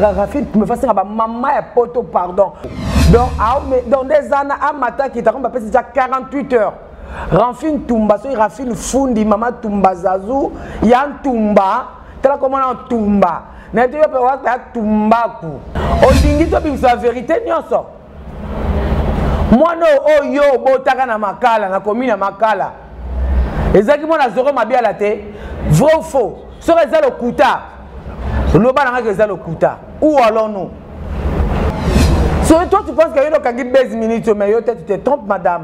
Rafine, tu me fasses un maman et poto, pardon. Donc, dans des années, à matin, qui t'a fait déjà 48 heures. Rafine Tumba, so Rafine Fundi, maman Tumba Zazou, Yan Tumba, t'as comment on Tumba. N'a pas de Tumba. On dit que la vérité, non, ça. Moi, non, oh yo, botaka na makala, na commune na makala. Et ça qui m'a zéro ma bien la tête, vrai ou faux. Sur les le kuta, le bas n'a que le kuta. Où allons-nous? Sur toi, tu penses qu'il y a un 15 minutes, mais tu te trompes, madame.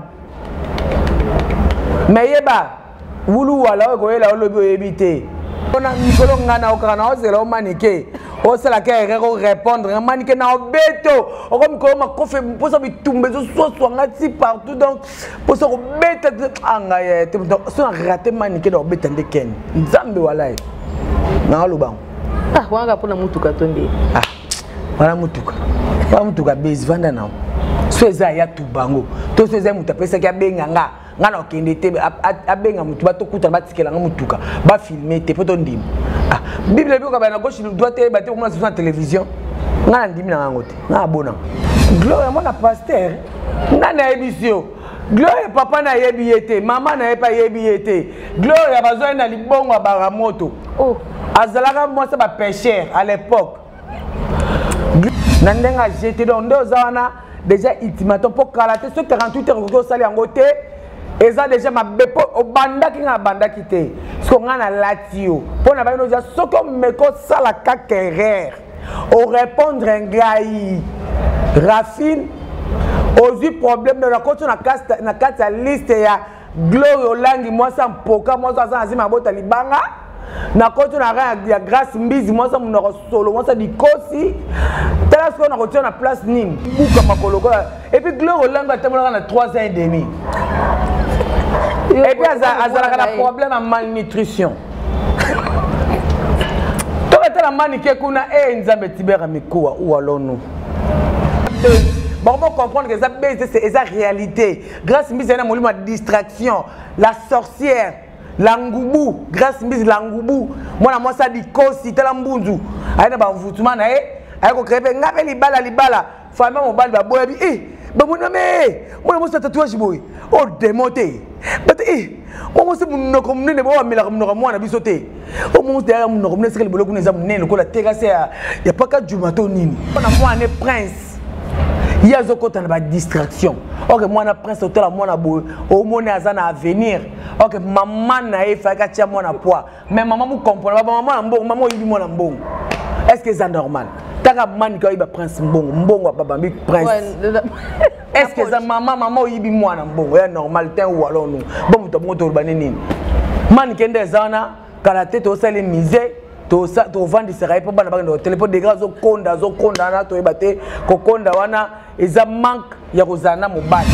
Mais yeba, voulou alors que la lobby éviter. On a Nicolo Ngana au Canada, c'est là au maniqué. Oh, c'est la qui répondre. Un maniqué na au béto. On comme comment on fait pour ça, tomber sur partout. Donc, pour ça, on bête. Ah, si on raté maniqué dans le béton de Ken. Nzambe walai. Na luba. Ah, on va pour la mutuka tombé. Ah, voilà mutuka. Voilà mutuka base vanda na. Soeza ya tubango. To soeza mutapesa kia benganga. Ngana okende te abenga mutu batokuta batikela nga mutuka ba filmer te poto ndima ah bible biko ba na gauche droite ba te ko na télévision ngana ndimi na ngote na bona gloire mona pasteur ngana ebisio gloire papa na yebi yete mama na yepa yebi yete gloire ya bazo na libongo ba moto oh azalaka moi ça ba pêcheur à l'époque nandenga jeté donc ndozana déjà ultimatum pour kalater ce 48 heures ko sali ngote. Et ça déjà ma bepo au banda qui n'a banda quitté. Ce qu'on a la latio. Pour n'a pas nous dire ce qu'on me cause ça la caquerre. Au répondre un gars Rafine. Aux yeux problème de la côte na carte la liste ya Glory Olangi moi ça poka moi ça azima bota libanga. Na côte na ya grâce mbizi moi ça mon solo moi ça di kosi. Tala ce qu'on a retenu na place Nîmes. Buka makoloko. Et puis Glory Olangi a terminé na 3 ans et demi. Et puis, il y a un problème de malnutrition. Tout le temps, où allons-nous? Bon, on comprendre que c'est la réalité. Grâce à la distraction, la sorcière, l'angoubou, grâce à l'angoubou, moi, ça dit que si tu as un mbunzu, il y a un voutement, il y a un libala, famille, on va moi je tatouage boy oh démonté but moi c'est mon comme ne ba mila comme moi na bisoté oh moi derrière mon comme ne c'est le bolo kuna za munene ko la terrasse ya pas ka jumato nini na moi ne prince ya zokota na ba distraction OK moi na prince hôtel moi na boy au mona azana à venir OK maman na efa ka tia moi na poids mais maman vous comprendre maman na mbongo maman yibi moi na mbongo est-ce que c'est normal taka man ka yiba prince mbongo baba mi prince est-ce que ça maman yibi moi na mbongo ya normal ten ou alors nous bon muto moto banini man kende zana kala tete osale misé to vendre serai pour bana bana téléphone de grâce zo konda na to ebate ko konda wana eza manque ya kozana mobali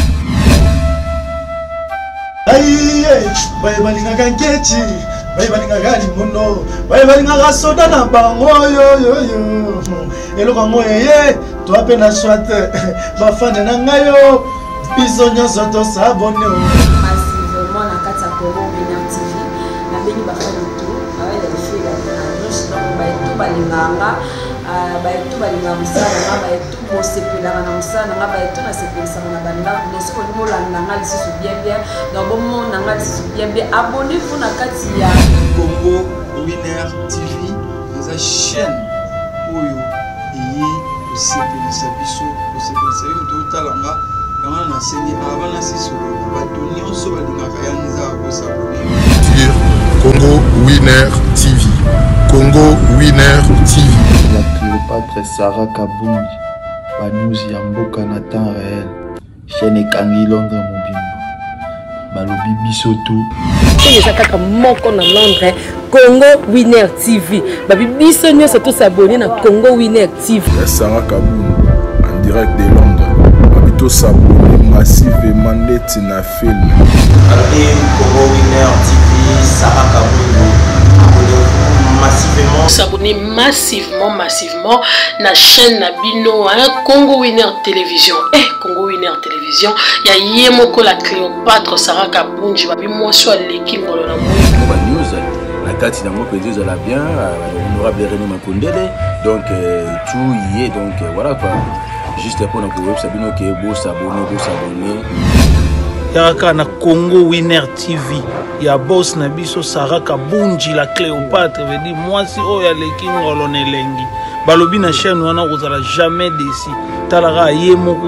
ayi baye balinga kanketi baye balinga gali muno baye balinga soda na bango yo eloko moye to apena swat ba fane na ngayo biso nyoso to sabone massivement na kati ya Congo Winner TV na beni ba fane to awe la fille la noche donc ba to balinganga ba to balinga musala nga ba to mosepela na musala nga ba to na sepelisa na banda neso ko molanda nga lisusu bien donc bon mon nga lisusu bien abonnez-vous na kati ya Congo Winner TV la chaîne oyo osepelisa biso osepelisa yo totalanga kama na sengi abana sisolo bato nyonso balingaka ya nzako sabone sur Congo Winner TV. Congo Winner TV. La Cléopâtre Sarah Kabunji, Banouzi Yamboka na temps réel. Chaîne Kangi Londres Mobimba. Balobi Bisoto. Et ça kaka moko na Londres. Congo Winner TV. Babi biso nyonso to s'abonner na Congo Winner TV. Sarah Kabunji en direct de Londres. Babi to s'abonner massivement net na film. Allez Congo Winner TV, Sarah Kabunji. S'abonner massivement na chaîne na bino Congo Winner Télévision. Congo Winner Télévision, ya yemoko la Cléopâtre Sarah Kabunji babi moi soit l'équipe ngolo na moi. News la carte nango peut dire la bien honorable René Makondele donc tout y est donc voilà quoi juste pour notre web sabino que beau s'abonner Yaka na Congo Winner TV ya boss na biso Sarah Kabunji la Cléopâtre veut dire moi si o ya leki ngolo nelengi balobi na chaîne wana kozala jamais déçu talara ye moko.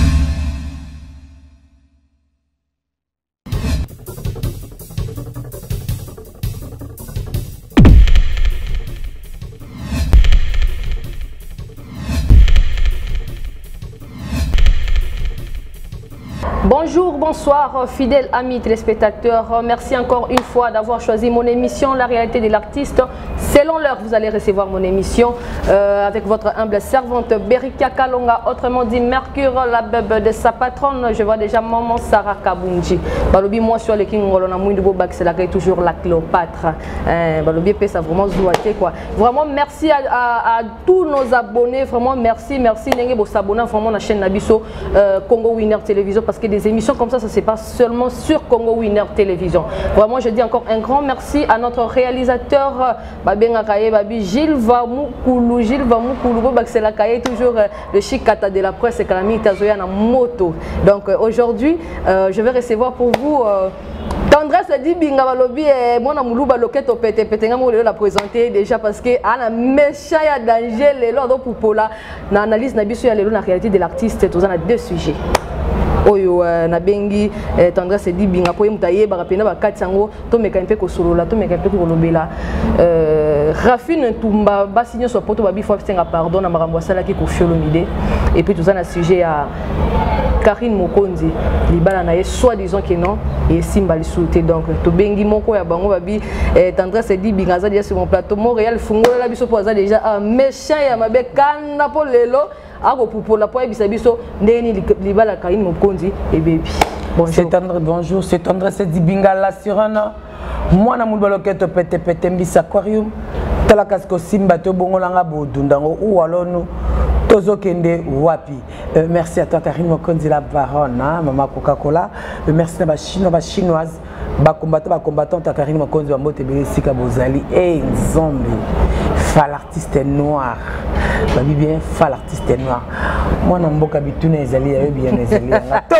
Bonjour, bonsoir, fidèles amis téléspectateurs. Merci encore une fois d'avoir choisi mon émission, La réalité de l'artiste. Selon l'heure, vous allez recevoir mon émission avec votre humble servante Berika Kalonga, autrement dit Mercure, la bébé de sa patronne. Je vois déjà maman Sarah Kabunji. Balobi, moi sur le King Rolona Mouindou Bak, c'est toujours la Cléopâtre. Balobi, ça vraiment zouaté quoi. Vraiment, merci à tous nos abonnés. Vraiment, merci. N'engagez pas s'abonner vraiment à la chaîne Nabiso Congo Winner Télévision parce que des émissions comme ça se passe seulement sur Congo Winner Télévision. Vraiment, je dis encore un grand merci à notre réalisateur Gilles Vamoukulu, c'est la cahier toujours le chicata de la presse et Kalami Tazoya na moto. Donc aujourd'hui, je vais recevoir pour vous Tendresse dit binga balobi mon amoulou baloketo pété ngamo la présenter déjà parce que ana méchant ya danger les lors pour pola na analyse na biso ya lelo na réalité de l'artiste tous on a deux sujets. Oyo na bengi Tendresse dit binga po mutaye ba pena ba katsango to meka mpe ko solola to meka mpe ko lobela Rafine Tumba ba signé sur poto ba bi faut senga pardon na makambo sala ki ko fiolomide et puis tout ça na sujet à Karine Mokonzi libala na ye soi-disant que non et simbali souté donc to bengi moko ya bango babi Tendresse dit binga za déjà sur mon plateau Montréal fungola la biso poza déjà un méchant ya mabe kana po lelo ako pupola po ebisa biso ndeni libala Karine Mokonzi et baby bonjour c'est Tendresse dit binga la sirana moi na mulbaloketo pété mbisa aquarium tala kasko simba to bongolanga bodundango ou alonu Tozo Kende Wapi. Merci à toi Karine Mokonzi la baronne, hein, maman Coca-Cola. Merci à la chinoise, combattant à Karine Mokonzi Wambote Sika Bozali et Zombie. Fa l'artiste noir. Babi bien fa l'artiste noir. Moi namboka bitune ezali ya bien ezali.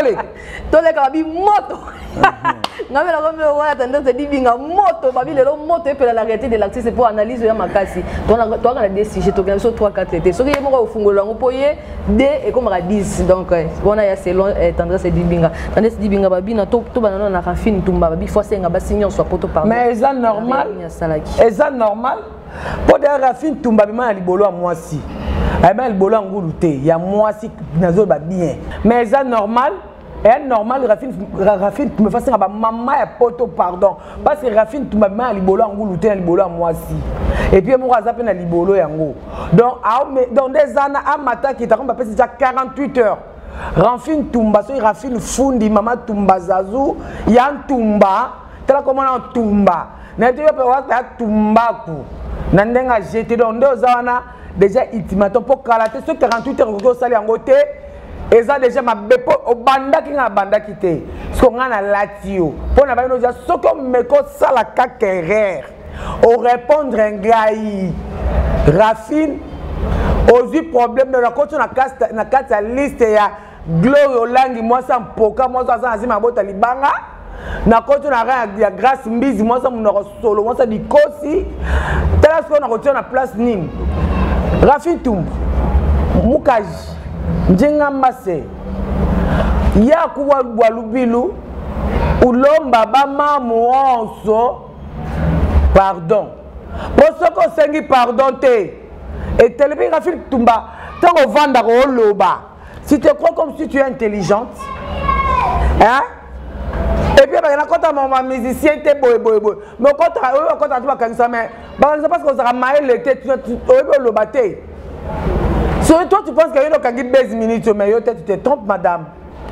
Tole kabi moto. Ngame la comme wala Tendresse dit binga moto babi lelo moto et la réalité de l'artiste pour analyse ya makasi. Toi on a des sujets to sur 3 4 étés. Ce qui est mo fungola ngopoye D et comme à 10 donc on a selon Tendresse dit binga. Tendresse dit binga babi na to banana na Rafine Tumba babi faut senga ba signon soit poto par. Mais est-ce normal? Est-ce normal? Pour des Rafine Tumba bima libolo à moi si. Ayma libolo nguluté, ya moi si nazo ba bien. Mais est-ce normal? Et normal Rafine me fasse ba maman et poto pardon parce que Rafine tu m'as mis libolo nguluté libolo à moi si. Et puis moi zappe na libolo yango. Donc dans des années à matin qui t'a comme passer déjà 48 heures. Rafine Tumba so Rafine Fundi mama Tumba Zazu yan Tumba tela comment on Tumba. Na tu peux voir ta Tumba ku. Nandenga jeté dans deux années déjà ultimatum pour kalater ce 48 heures ko sali yango te. Et ça déjà ma bepo au banda qui n'a banda quitté. Ce qu'on a na latio. Pour n'a pas nous dire ce qu'on me cause ça la caquerre. Au répondre un gars Rafine aux eu problème de la côte na carte liste ya Glory Olangi moi ça poka moi ça azima bota libanga na côte na ya grâce mbizi moi ça mon solo moi ça dikosi. Tala ce qu'on a retenu na place Nîmes. Rafine Tumba Mukaji Njenga Mbase ya kuwa Walubilu ulomba bama muonso pardon posoko sengi pardon te et telebi Rafine Tumba tango vanda ko loba si tu crois comme si tu es intelligente hein et puis bah quand ta maman musicien te boy mais quand tu vas comme ça mais bah parce que ça a maillé le tête tu loba te. Sur toi, tu penses qu'il y a une 10 minutes, mais tu te trompes, madame.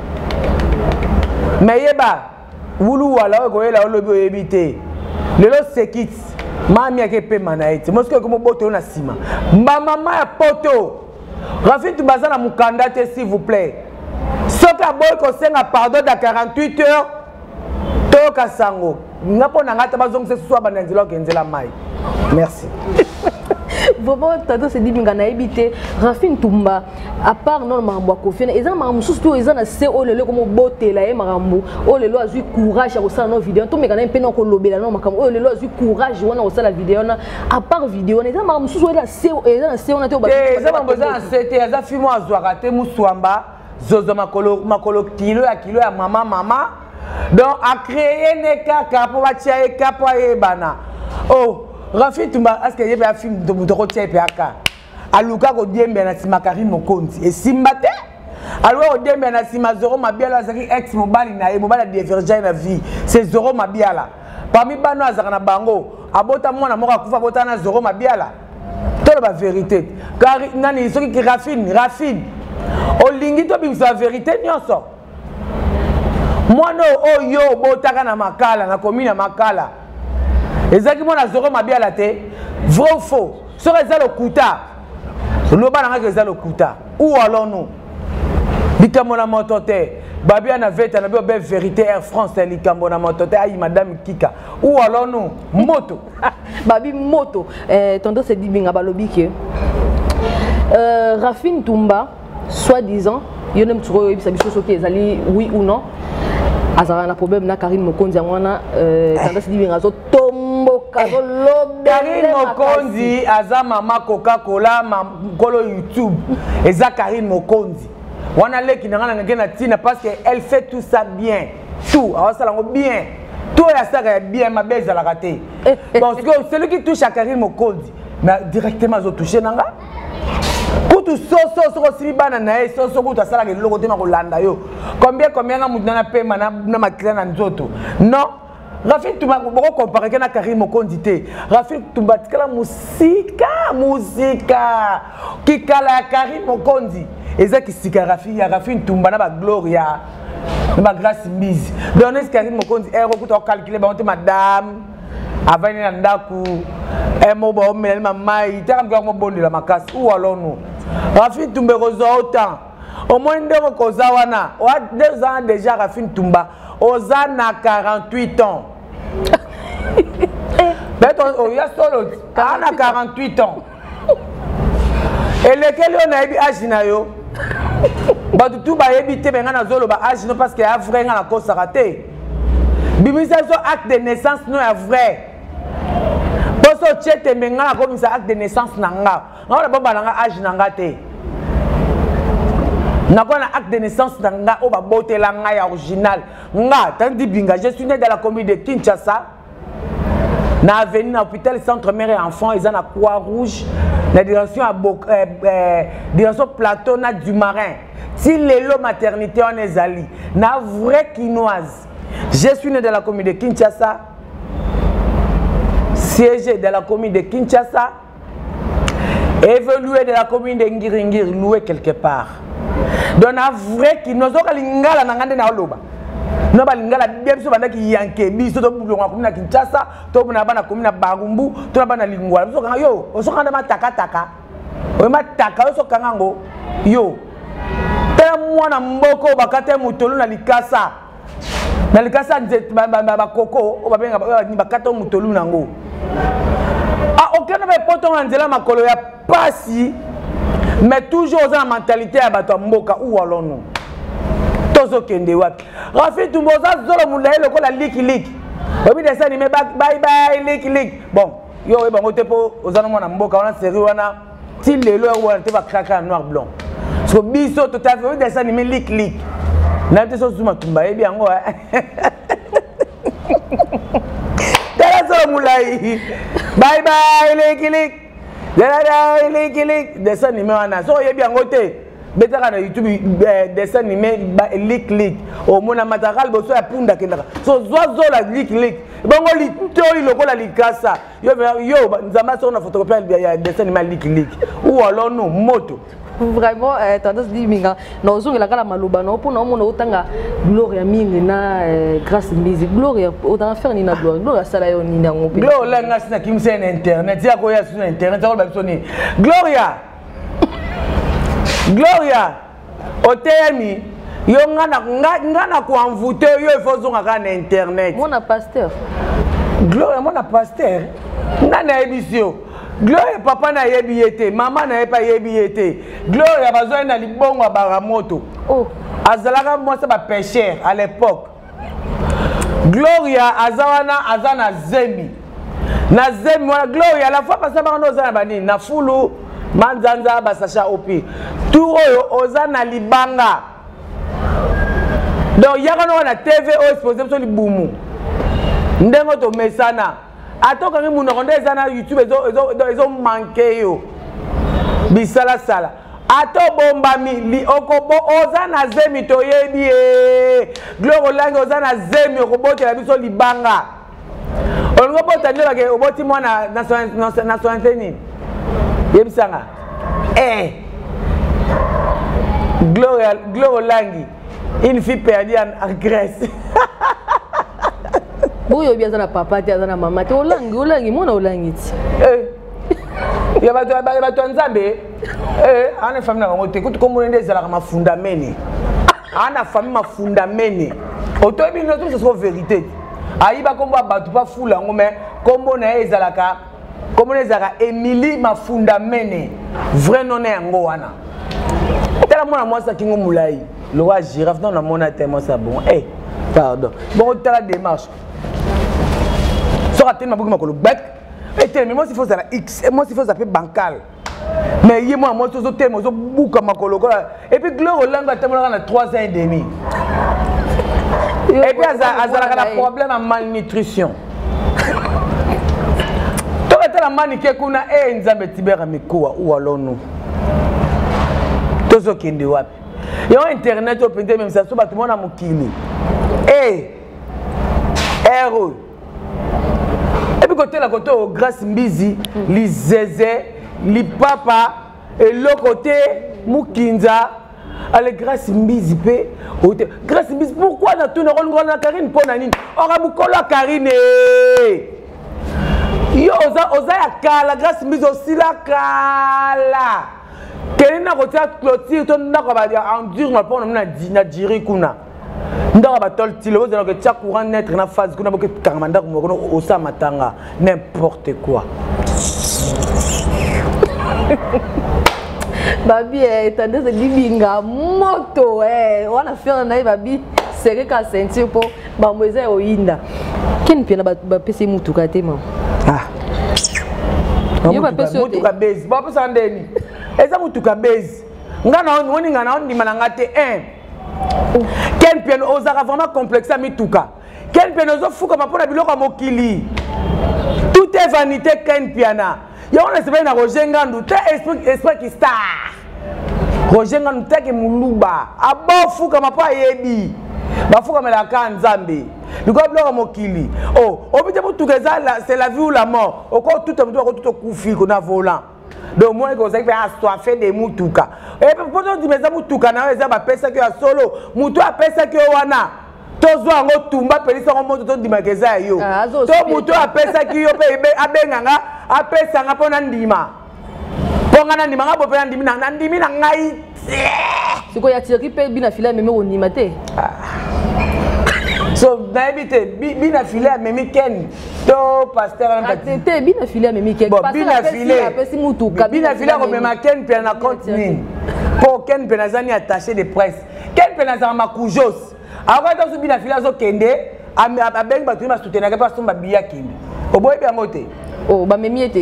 Mais yeba, vous alors, vous avez le évité. Le lot c'est quitte. Mamie a été manaïte. Moi, je suis comme un poteau na sima. Ma maman est poteau. Rafine Tumba na mukanda, s'il vous plaît. Ce que boy conseille un pardon de 48 heures, toka sango. ngapo na ngata bazong se soit banenzela okenzela mai. Merci. Vraiment, tantôt c'est dit mingana habité Rafine Tumba à part non marambo kofina et ça marambo surtout ils ont assez oh le comme beauté là et marambo oh le lo azu courage à ça nos vidéos tout mingana un peu non kolobela non makam oh le lo azu courage wana au ça la vidéo na à part vidéo na ça marambo surtout là c'est et ça on a tout et ça marambo ça c'était ça film azu raté muswamba zozo makolo kilo ya mama donc a créé ne kaka pour batia e kapo e bana oh Rafine Tumba, est-ce qu'il y a un film de Moutorotia et Péaka? Aluka ko diembe na sima Karine Mokonzi. Et Simbate? Alors, au diembe na sima Zoro Mabiala, c'est ex mobile na mobile divergent na vie. C'est Zoro Mabiala. Parmi Bano Azarana Bango, abota mwana moka kufa bota na Zoro Mabiala. C'est la vérité. Car nani iso ki Rafine. O lingi to bimsa la vérité nyonso. Mwana oyo botaka na makala na komina makala. Ezaki mona Zoro Mabiala te vrai ou faux so reza le kuta loba na reza le kuta ou allons-nous likambo na motote babia na veta na bio be vérité Air France likambo na motote ayi madame Kika ou allons-nous moto babi moto tonton se dit binga balobi ke Rafine Tumba soi-disant yonem turo yebisa biso soki ezali oui ou non azara na problème na Karine Mokonzi ngwana tonton se dit binga zo Karine Mokonzi aza mama Coca-Cola makolo YouTube eza Karine Mokonzi wana leki nanga ngena tina parce que elle fait tout ça bien tout asalango bien tout ya saka bien ma belle la raté parce que celui qui touche à Karine Mokonzi mais directement zo toucher nanga kutu so si bana na so kutu asala ke loko te makolanda yo combien nga mutana pema na makila na nzoto non Rafine Tumba boko comparer na Karine Mokonzi te Rafine Tumba tikala musika kikala Karine Mokonzi eza kisika Rafine Tumba na ba Gloria na ba Grace Mbizi donc Karine Mokonzi ero kuto calculer ba madame avani na ndaku mo ba omela mamai taka mko mo bondi la makasi ou allons-nous Rafine Tumba rozo autant au moins ndeko koza wana o 2 ans déjà Rafine Tumba Ozana 48 ans. Il y a solo. On a 48 ans. Et lequel on a eu âge na yo? Bah tout ba éviter ben na zolo ba âge parce que a vrai na cause raté. Bimisa so acte de naissance non est vrai. Poso chete menga comme ça acte de naissance nanga. On a ba na âge nanga te. Nakona acte de naissance nanga o ba botela nga ya original nga tandi binga je suis né dans la commune de Kinshasa na avenue na hôpital centre mère et enfant ils en a Croix Rouge la direction à direction plateau na du marin si lelo maternité on ezali na vraie quinoise je suis né dans la commune de Kinshasa siégé dans la commune de Kinshasa évolué de la commune de Ngiringir loué quelque part. Donc na vrai qui nous a lingala na ngande na loba no ba lingala biso banda ki yanke biso to bulonga komina Kinshasa to buna bana komina Bagumbu to bana lingwala biso kanga yo oso kanda mataka o mataka oso kanga ngo yo te mwana mboko bakate mutolo na likasa nzet ba koko o babenga ni bakate mutolo nango ah okena ba poto nzela makolo ya pasi. Mais toujours dans la mentalité à Batamboka, où allons-nous? Tozo kende wapi. Rafine Tumba zolo mulaye loko la liki. Obi dessin animé bye liki. Bon, yo e bango tepo ozana mwana mboka wana série wana ti lelo wana te ba kraka noir blanc. So biso to ta obi dessin animé liki. Na te so zuma Tumba e biango Tala zolo mulaye. Bye liki. Dessin animé wana so yebi yango te betaka na YouTube dessin animé lik o mona mataral boso ya punda kendaka so zola lik bango litoi lokola likasa yo nzamba so na photocopie ya dessin animé lik ou alors no moto vraiment tendance dit minga na ozongela kala maloba na opona omona otanga Gloria mingi na Grace Mbizi Gloria otanga faire ni na Gloria sala yo ni na ngopi Gloria nga sina kimse na internet ya ko ya sur internet ko ba bisoni Gloria Otemi Yo ngana ko envoûté yo il faut zonga na internet. Mon pasteur. Gloire mon pasteur. Ngana ebisio. Gloire papa na yebiete, maman na pas yebiete. Gloire ya bazoi na libongo baramoto. Oh, azalaka moi ça ba pécheur à l'époque. Gloria azawana azana zemi. Na zemi wana Gloria la fois passé ba no zana bani na fulu manzanza basasha opi. Tout oyo ozana libanga. Donc yaka no na TV o exposé so libumu. Ndengo to mesana. Atoka ngi muno konde zana YouTube ezo manqué yo. Bisala sala. Ato bombami li okobo ozana zemi to yebi Gloire langue ozana zemi okobote la biso libanga. Olongo bota ndola ke oboti mwana nationalité ni. Yebisanga. Gloire langue une fille perdue en Grèce. Boyo bien na papa ti azana mama ti olangi mona olangi ti. Ya bato nzambe ana famille na ngote kutu komone ndezala kama fundamene. Ana famille ma fundamene. Otobi no tout c'est vérité. Ayiba kombo bato pa fula ngome kombo na ezalaka komone ezalaka Emily ma fundamene. Vrai nom na yango wana. Tela mona mwasa kingo mulai. Le roi girafe dans la mona tellement ça bon. Pardon. Bon tela démarche. Sera tellement beaucoup makolo bec. Et moi s'il faut ça X, et moi s'il faut ça bancal. Mais y moi moi tout tellement zo bouka makolo et puis Gloire langue tellement na 3 ans et demi. Et puis azala la problème à malnutrition. Toi la manike kuna nzambe tibera mikoa ou alonu. Tozo kende wapi. Yo internet au pente même ça so bato mona mokili. Héros. Et puis côté la côté au grâce mbizi, li zézé, li papa et le côté mukinza, ale grâce mbizi pe, grâce mbizi pourquoi na tout na Karine pona nini? Ora bukola Karine. Yo oza ya kala grâce mbizi aussi la kala. Kelina côté clôture to ndako ba dia endure na pona na diri kuna. Ndaka batol tilo vous allez que courant naître na phase kuna boke karamanda ko osa matanga n'importe quoi. Babi tendez à libinga moto on a fait na babi serré ka ceinture po ba moise oyinda. Ken pia na ba pese mutuka tema. Yo ba pese mutuka base ba pesa ndeni. Eza mutuka base. Ngana woni ngana on dimana ngate 1. Ken piano ozara vraiment complexe à mituka. Ken piano zo fuka mapona biloko mokili. Tout est vanité ken piana. Ya on se na Roger Ngandu, te esprit qui star. Roger Ngandu te ke muluba. Abo fuka mapa yebi. Ba fuka mela ka nzambe. Liko biloko mokili. Oh, obite mutuka c'est la vie ou la mort. Oko tout tout kufi kona volant. Donc moi que vous avez fait des mutuka. Et puis pour dire mais mutuka na eza ba pesa que solo, mutu a pesa que wana. Tozo ngo tumba pelisa ngo moto to dimakeza yo. To mutu a pesa que yo pe abenganga, a pesa nga pona ndima. Ponga na ndima nga bo pe ndimi na ndimi na ngai. Siko ya tiri pe bina fila meme o ndima te. So naibite bina file memi ken to pasteur en tete bina file memi ken bina file pesi mutuka bina file ko mema ken pe na compte ni pour ken pe na zani attaché de presse ken pe na za makujos aka to so bina file zo kende abeng batu ma soutenir pas so babia kende oboy bi amote oh ba memi ete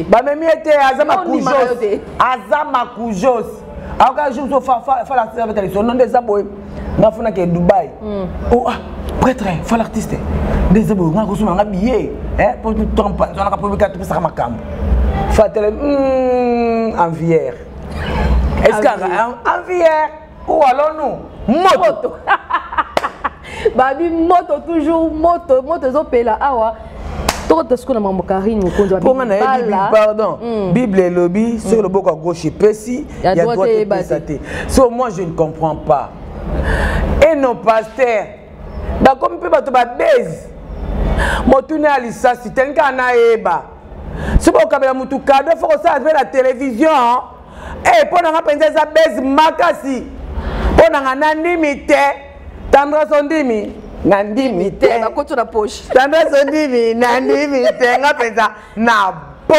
aza makujos aka jour so fa la service son nom des aboy na funa ke Dubai oh prêtre fa l'artiste des aboy nga ko so nga billet pour tout tromper on a publié tout ça makambo fa tele envière est-ce que envière ou alors nous moto babi moto toujours moto zo pela awa to ce qu'on a mambo Karine mokonzo wa Bible pardon Bible et lobby sur le bord à gauche précis il y a droite et pesate. So moi je ne comprends pas et nos pasteurs ba comme peut bato ba base motune alisa si tenka na eba si bo kabela mutu kado faut que ça avec la télévision et pour na penza za base makasi pour na nani mité Tendresse ondimi nandimi te na koto na poche. Tendresse ondimi nandimi te nga penza na po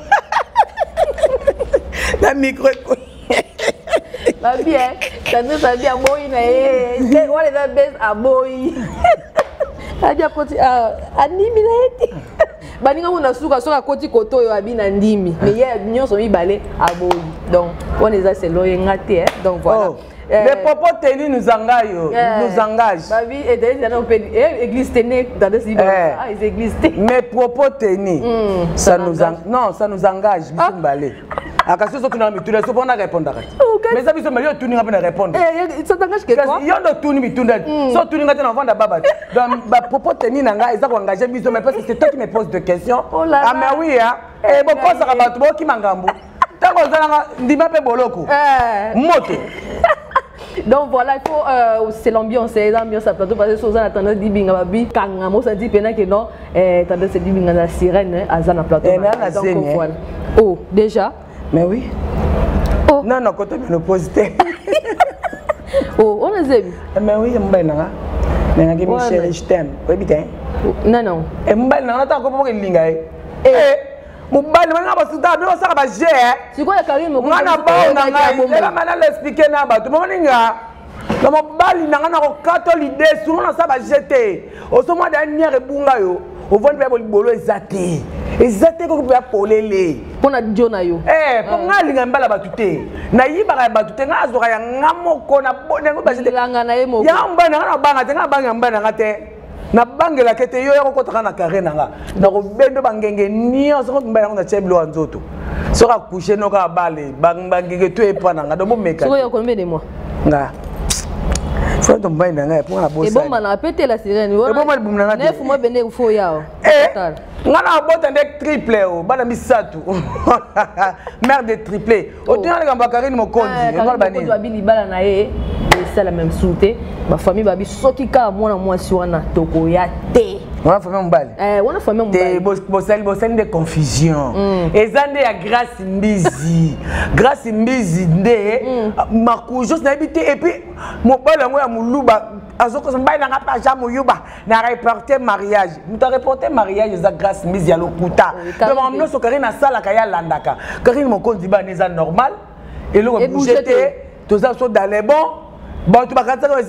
na micro Ba bien, tendresse a bien boy na e. Wale da best a boy. Adia koti andimi na eti. Baninga mona suka soka koti koto yo abina ndimi. Mais hier nyonso mibale a boy. Donc on les a c'est loyer ngate donc voilà. Les propos tenus nous engagent. Babi et d'ailleurs église tenue dans des églises. Mes propos tenus ça nous engage Mbalé. À question surtout dans tout les on a répondre. Mais ça biso malio tout n'importe répondre. Ça t'engage que quoi? Yo do tout ni bitunda. So tout ngate na vendre baba. Donc ba propos tenus nanga eza ko engager biso mais parce que c'est toi qui me poses des questions. Ah mais oui hein. Et bon posa ka batu bo ki mangambu. Tango zanga ndima pe boloko. Moto. Donc voilà, il faut c'est l'ambiance, c'est l'ambiance à plateau parce que Suzanne a tendance dit binga babi kanga mo ça dit pena que non tendance dit binga la sirène à Zana plateau. Donc voilà. Oh, déjà. Mais oui. Oh. Non non, quand on me pose oh, on a zébi. Mais oui, m'bay nanga. Nanga ki Michel je t'aime. Oui bitin. Non non. Et m'bay nanga ta ko mo linga mobali nga basuta do saka ba je siko ya Karim ko na ba na nga ela mana l'expliquer na ba to moninga na mobali nanga na ko katolide su na sa ba jeté o so mo dernière bunga yo o vont pe bolibolo ezate ko pe polele pona jona yo po nga linga mbala batute na yiba batute nga azoka ya ngamoko na bonengo ba jeté langa na yemo ya mbana na banga te nga banga mbana nga te na bangela kete yo yako kotaka na carré nanga na ko bendo bangenge nio so ko mbaya na cheblo anzoto so ka coucher no ka bale bangenge to epa nanga do mo meka so yo combien de mois nga faut to mbaya nanga pour na bossa et bon man répéter la sirène et bon mal bum nanga 9 mois bende fo yao nga na bota ndek triple o bana misatu mère de triplé o tena ngamba Karine Mokonzi ngala bani ko abili bala na ye c'est la même souté ma famille babi soki ka mwana mwasi wana toko ya te wana famille mbali wana famille mbali bosali de confusion ezande ya grâce mbizi nde makujo na bité et puis mobala ngo ya muluba azoko mbali na ngapa jamu yuba na reporter mariage muta reporter mariage za grâce mbizi ya lokuta donc amno so Karine na sala ka ya landaka Karine Mokonzi ba neza normal et le bougeté tout ça sont dans les bons. Bon, tu vas comprendre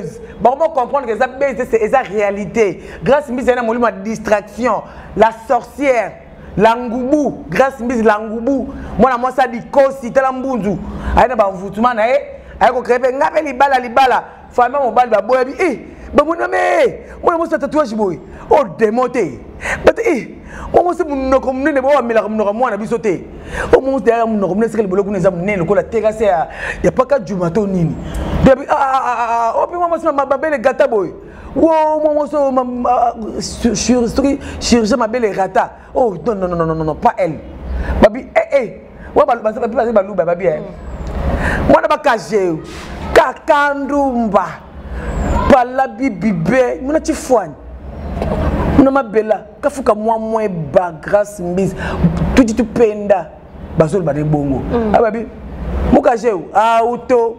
que ça c'est la réalité. Grâce à la distraction, la sorcière, l'angoubou, grâce à l'angoubou, moi ça dit kosi telambunzu. Aïna ba mvutuma na ayako créer ngapeli bala. Fama mo bal ba boya bi ba mo name. Moi ça tatouage boy. Oh démonté. But moi c'est mon nom comme ne ba mila comme nom moi na bisoté. O mo derrière mon nom comme ne c'est que le bolo kuna za munene ko la tegase ya paka jumato nini. Debi opi moi c'est ma belle gata boy. Wow moi c'est chirurgien ma belle rata. Oh non pas elle. Babi wa ba ba luba babi moi na ba kaje kakandumba pala bibibe mona tifwani mona mabela kafuka moi ba grâce mbisi tuti tupenda bazol ba de bongo ababi mukaje auto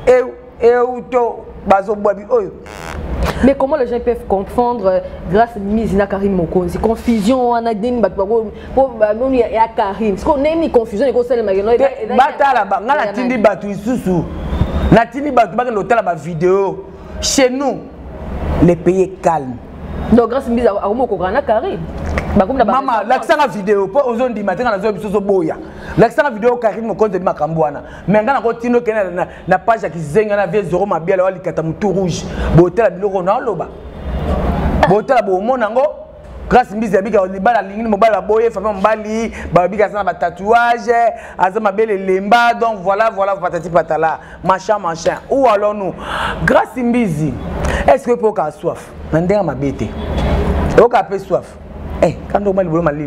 auto bazo bobi oyo. Mais comment les gens peuvent comprendre grâce à Mizina Karine Mokonzi confusion on a dit il y a Karim parce qu'on aime ni confusion et qu'on sait les magasins batala ba ngala tindi batu isusu na tindi batu ba l'hôtel ba vidéo chez nous les pays calmes donc grâce à Mizina Karine Karim maman l'accent à vidéo pour aux zones du matin na zo biso boya l'accent à vidéo Karine Mokonzi de makambwana mais ngana ko tino kena na page ya kizenga na vie zoro mabia la likata mutu rouge botel biloko na loba botel bo monango grâce mbizi abika libala lingini mobala boye famille mbali babika sana ba tatouage azama belle lemba donc voilà patati patala machin ou alors nous grâce mbizi est-ce que pour ka soif ndenga mabete o ka pe soif quand on m'a dit malili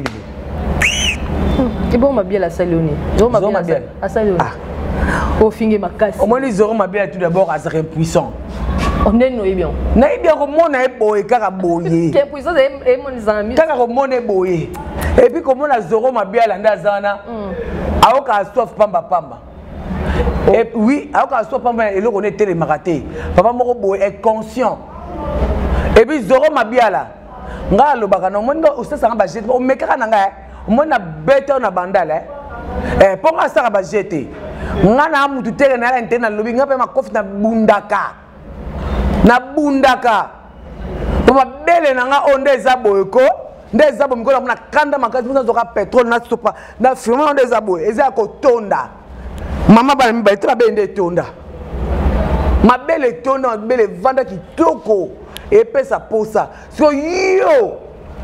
et bon ma bien la saloni ma bien la saloni au finge makasi au moins les euros ma bien tout d'abord à ser puissant on est noé bien comme mon boye kaka boye qui puissant et mon ami kaka comme mon boye et puis comme on a zoro ma bien la ndazana aoka soif pamba Et oui, alors que soit pas mal, et le on était les maratés. Papa Moko est conscient. Et puis Zoro Mabiala. Nga lo bakana monga usasa ngaba jete o mekaka nanga mona beto na bandala pour nga saka ba jete nga na mutu tere na ntena lobi nga pe makofi na bundaka to ba bele nanga onde za boyeko ndeza bo mikola na kanda makasi musa zoka petrol na sopa na firma ndeza boy eza ko tonda mama ba mba tra bende tonda mabele tonda mabele vanda kitoko et puis ça pose ça so yo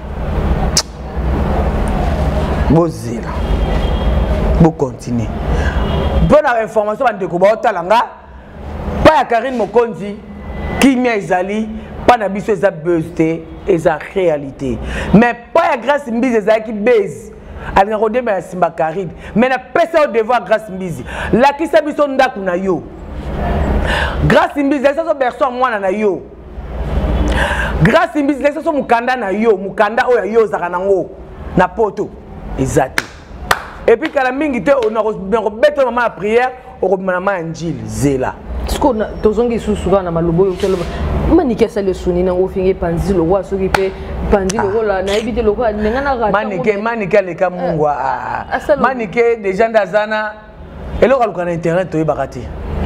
bozela bo continuer bonne information bande ko ba otalanga pas ya Karine Mokonzi qui mia ezali pas na biso eza buzzté eza réalité mais pas ya Grâce Mbizi eza qui base alinga ko demba ya Simba Karine mais na pesa au devoir Grâce Mbizi la ki sabiso ndaku na yo Grâce Mbizi eza so berso mwana na yo Grâce Mbizi laisse son mukanda na yo mukanda oya yo zaka nango na poto ezati et puis kala mingi te on a beto mama prière o mama njil zela sko tozongi susuka na malobo yo telo manike sa le suni na ofinge panzi lo wa soki pe panzi lo la na ebite lo ko nenga na rata manike le ka mungwa manike des gens d'azana et lo ka na internet to yebakati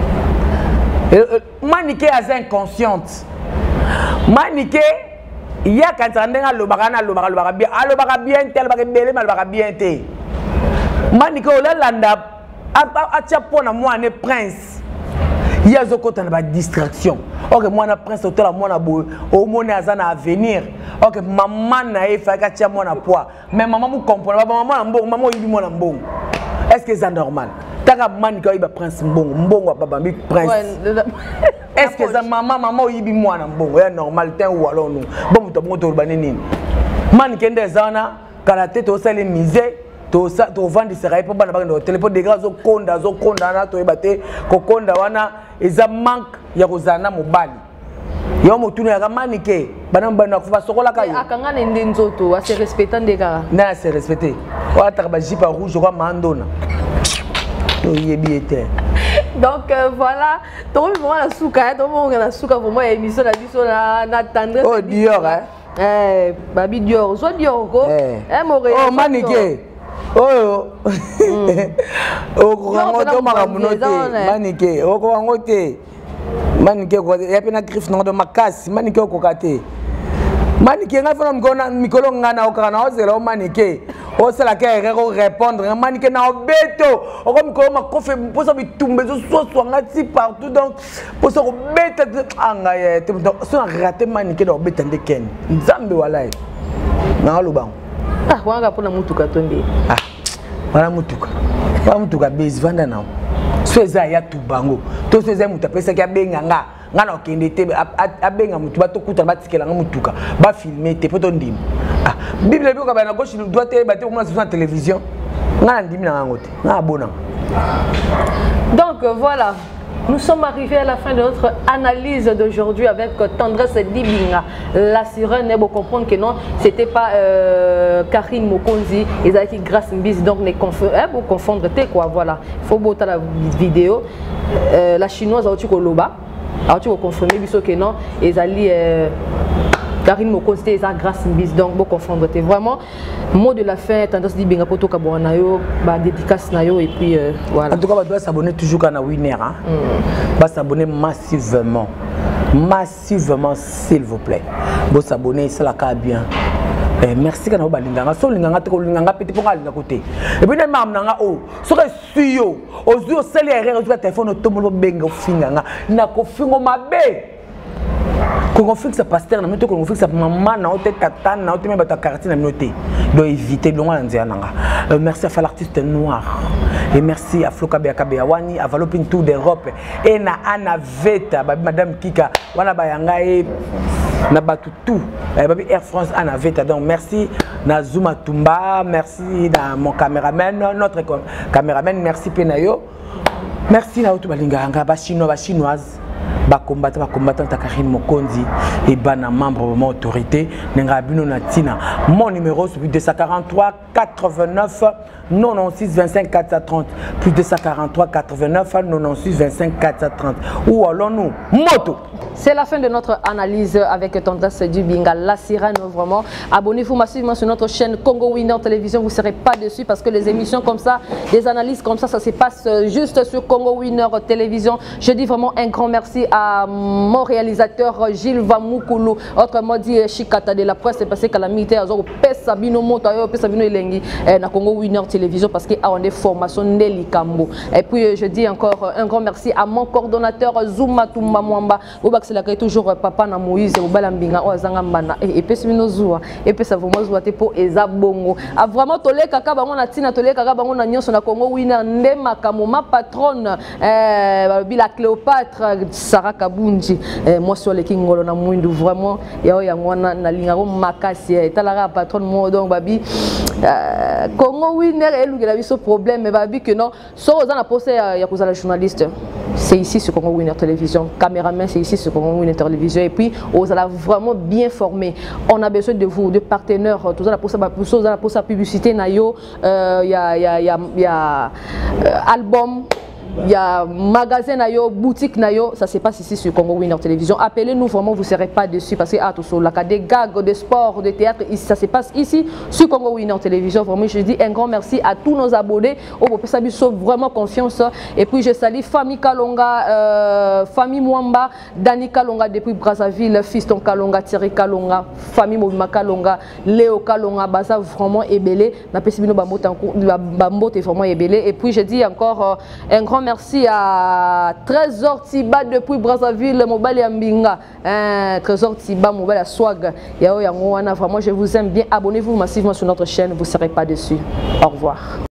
manike as inconsciente Manike ya kantandenga lobaka bien alobaka bien tel baka bele malobaka bien te Manike olalanda atia pona mwana prince ya zokota na ba distraction OK mwana prince otala mwana boy o mona azana avenir OK maman na efa ka tia mwana poids mais maman mu comprendre maman mbongo maman yibi mwana mbongo est-ce que c'est normal taka Manike yiba prince mbongo baba mi prince est-ce que ça maman yibi mwana mbongo ya normal ten ou alors nous bon muto moto banini Manike ndezana kala tete o sale misé to vendre serai pour bana bana téléphone des gars zo konda na to ebate ko konda wana eza manque ya kozana mobali yo mutunu ya Manike bana kufa sokola kayo akanga nende nzoto a se respectant des gars na se respecter wa ta ba jipa rouge kwa mandona to yebi était. Donc voilà, tout le monde a souka, tout le monde a souka pour moi émission la biso na tendre. Oh Dior babi Dior, soit Dior ko. Oh Manike. Oh. Oh ko to maramunote. Manike, oh ko ngote. Manike ko ya pena griffe no do makasi, Manike ko kate. Manike nga fona mkona mikolo ngana okana ozela Manike. O c'est la guerre répondre Manike na obeto o comme ko makofe poso bitumbe zo so ngati partout donc poso ko beta anga ye te so raté Manike na obeta ndeken nzambe walai na lobango wanga pona mutuka tonde wala mutuka base vanda na so eza ya tubango to so eza mutapesa ki abenga nga na okende te abenga mutu batokuta batikela nga mutuka ba filmer te poto ndimi Bible biko ba na gauche droite ba te comme sur la télévision nga ndimi na ngote nga abona. Donc voilà, nous sommes arrivés à la fin de notre analyse d'aujourd'hui avec Tendresse Dibinga. La sirène, vous comprendre que non, c'était pas Karine Mokonzi, ils avaient qui Grâce Mbizi, donc vous confondre quoi, voilà. Il faut botter la vidéo. La chinoise a aussi Koloba, a aussi confirmé que non, ils allaient Karine Mokonzi et Grâce Mbizi, donc vous confondre. Vraiment, mot de la fin, Tendresse Dibinga poto kabouanayo, dédicace nayo et puis voilà. En tout cas, on doit s'abonner toujours à Winner, hein. Va s'abonner massivement. Massivement, s'il vous plaît. Bon s'abonner, c'est la cas bien. Merci quand on va linganga, so linganga te ko linganga petit pour aller à côté. Et puis na mam nanga o, so que suyo, o zuo seli erreur sur téléphone automobile benga finganga, na ko fingo mabe. Quand on fixe pasteur, na meto qu'on fixe maman na hôtel tata na hôtel même ta quartier na noté. Doit éviter longa nzia nanga. Merci à l'artiste noir. Et merci à Floka Beakabewani, à Valopin Tour d'Europe et na Anna Veta, madame Kika, wana bayanga e na batu tout. Babi Air France Anna Veta. Donc merci na Zuma Tumba, merci na mon caméraman, notre caméraman, merci Penayo. Merci na Otu Balinganga, ba chinoise. ba combattant ta Karine Mokonzi et bana membre vraiment autorité nenga bino na tina. Mon numéro c'est plus 243 89 96 25 430 plus 243 89 96 25 430. Où allons-nous? Moto. C'est la fin de notre analyse avec Tendresse du Binga, la sirène vraiment. Abonnez-vous massivement sur notre chaîne Congo Winner Télévision, vous ne serez pas déçus parce que les émissions comme ça, des analyses comme ça se passe juste sur Congo Winner Télévision. Je dis vraiment un grand merci à mon réalisateur Gilles Vamoukoulou, autrement dit Chikata de la presse, parce que la militaire a pesa bino moto, pesa bino elengi na Congo Winner Télévision parce qu'il y a des formations Nelly Kambo. Et puis je dis encore un grand merci à mon coordonnateur Zuma Tumba Mwamba. C'est là que toujours papa na Moïse ou balambinga o azanga mbana et puis bino zuwa et puis ça vraiment zuwa te po eza bongo a vraiment tolé kaka bango na tina tolé kaka bango na nyonso na Congo Winner ndema kamoma patronne bila Cléopâtre Sarah Kabunji moi sur les kingolo na mwindu vraiment yao ya ngwana na lingaro makasi etalaka patronne mo donc babi Congo Winner elugela biso problème babi que non so za na poste ya kozala journaliste c'est ici sur Congo Winner Télévision, caméraman c'est ici sur Congo Winner Télévision et puis on a vraiment bien formé. On a besoin de vous, de partenaires, tout ça pour sa publicité nayo, y a album. Il y a magasin nayo, boutique nayo, ça se passe ici sur Congo Winner Télévision. Appelez-nous vraiment, vous ne serez pas dessus parce que tout ça, là, des gags, des sports, des théâtres, ça se passe ici sur Congo Winner Télévision. Vraiment, je dis un grand merci à tous nos abonnés. On peut vraiment confiance. Et puis je salue famille Kalonga, famille Mwamba, Dani Kalonga depuis Brazzaville, Fiston Kalonga, Thierry Kalonga, famille Mobima Kalonga, Léo Kalonga, Baza vraiment ébélé. Na pesibino Bambo est vraiment ébélé. Et puis je dis encore un grand merci à Trésor Tiba depuis Brazzaville, Mobile Yambinga. Trésor Tiba, Mobile Swag. Yao Yango, vraiment je vous aime bien. Abonnez-vous massivement sur notre chaîne, vous ne serez pas déçus. Au revoir.